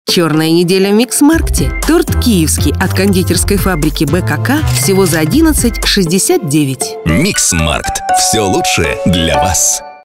Черная неделя в Микс-маркте. Торт киевский от кондитерской фабрики БКК всего за 11,69. Микс-маркт. Все лучшее для вас.